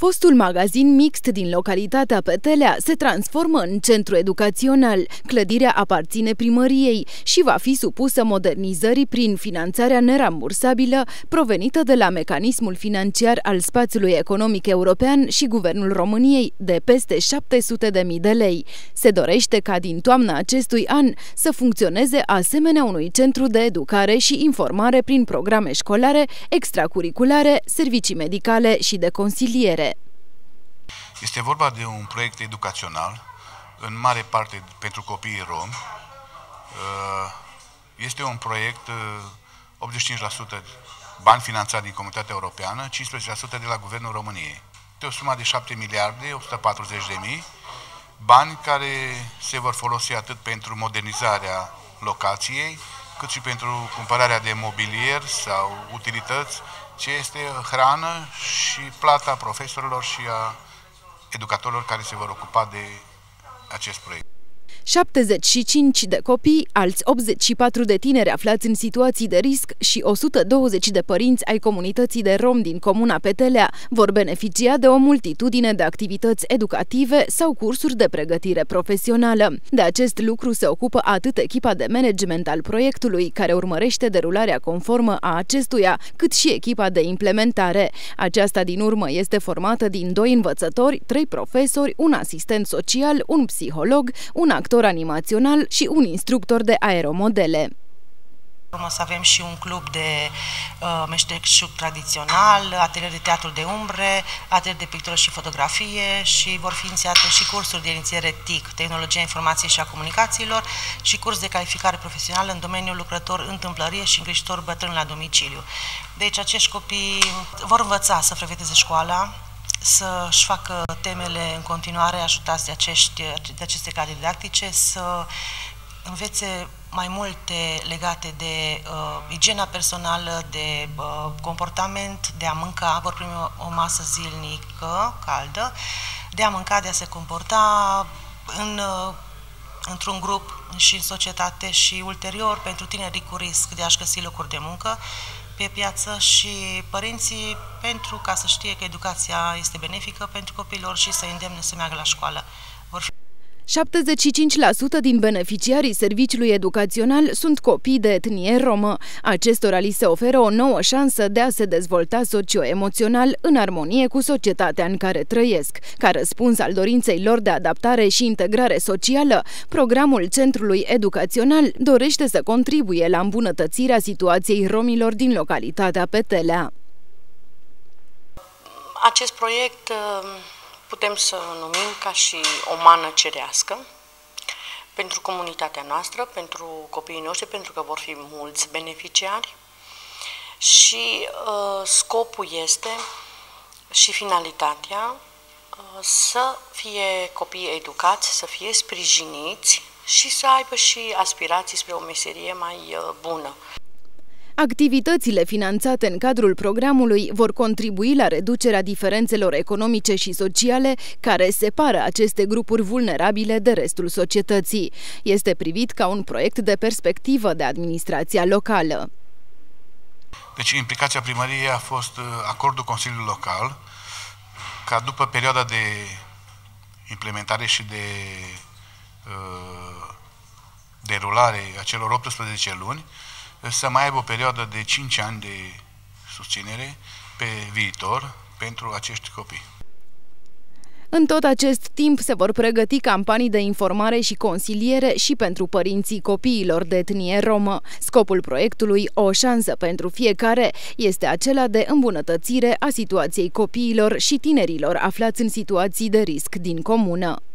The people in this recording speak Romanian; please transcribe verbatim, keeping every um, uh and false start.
Fostul magazin mixt din localitatea Petelea se transformă în centru educațional. Clădirea aparține primăriei și va fi supusă modernizării prin finanțarea nerambursabilă provenită de la mecanismul financiar al spațiului economic european și Guvernul României de peste șapte sute de mii de lei. Se dorește ca din toamna acestui an să funcționeze asemenea unui centru de educare și informare prin programe școlare, extracurriculare, servicii medicale și de consiliere. Este vorba de un proiect educațional, în mare parte pentru copiii romi. Este un proiect optzeci și cinci la sută bani finanțați din Comunitatea Europeană, cincisprezece la sută de la Guvernul României. De o sumă de șapte miliarde o sută patruzeci de mii, bani care se vor folosi atât pentru modernizarea locației, cât și pentru cumpărarea de mobilier sau utilități, ce este hrană și plata profesorilor și a educatorilor care se vor ocupa de acest proiect. șaptezeci și cinci de copii, alți optzeci și patru de tineri aflați în situații de risc și o sută douăzeci de părinți ai comunității de romi din comuna Petelea vor beneficia de o multitudine de activități educative sau cursuri de pregătire profesională. De acest lucru se ocupă atât echipa de management al proiectului, care urmărește derularea conformă a acestuia, cât și echipa de implementare. Aceasta din urmă este formată din doi învățători, trei profesori, un asistent social, un psiholog, un actor animațional și un instructor de aeromodele. Urmă să avem și un club de uh, meșteșug tradițional, atelier de teatru de umbre, atelier de pictură și fotografie și vor fi inițiate și cursuri de inițiere T I C, Tehnologia Informației și a Comunicațiilor, și curs de calificare profesională în domeniul lucrător întâmplărie și îngrijitor bătrân la domiciliu. Deci acești copii vor învăța să frecventeze școala, să-și facă temele în continuare, ajutați de, acești, de aceste cadre didactice, să învețe mai multe legate de uh, igiena personală, de uh, comportament, de a mânca, vor primi o, o masă zilnică, caldă, de a mânca, de a se comporta în, uh, într-un grup și în societate și ulterior pentru tinerii cu risc de a-și găsi locuri de muncă pe piață și părinții pentru ca să știe că educația este benefică pentru copiilor și să îndemne să meargă la școală. Vor fi șaptezeci și cinci la sută din beneficiarii serviciului educațional sunt copii de etnie romă. Acestora li se oferă o nouă șansă de a se dezvolta socio-emoțional în armonie cu societatea în care trăiesc. Ca răspuns al dorinței lor de adaptare și integrare socială, programul Centrului Educațional dorește să contribuie la îmbunătățirea situației romilor din localitatea Petelea. Acest proiect putem să numim ca și o mană cerească pentru comunitatea noastră, pentru copiii noștri, pentru că vor fi mulți beneficiari și uh, scopul este și finalitatea uh, să fie copiii educați, să fie sprijiniți și să aibă și aspirații spre o meserie mai uh, bună. Activitățile finanțate în cadrul programului vor contribui la reducerea diferențelor economice și sociale care separă aceste grupuri vulnerabile de restul societății. Este privit ca un proiect de perspectivă de administrația locală. Deci implicația primăriei a fost acordul Consiliului Local ca după perioada de implementare și de uh, derulare a celor optsprezece luni să mai aibă o perioadă de cinci ani de susținere pe viitor pentru acești copii. În tot acest timp se vor pregăti campanii de informare și consiliere și pentru părinții copiilor de etnie romă. Scopul proiectului, o șansă pentru fiecare, este acela de îmbunătățire a situației copiilor și tinerilor aflați în situații de risc din comună.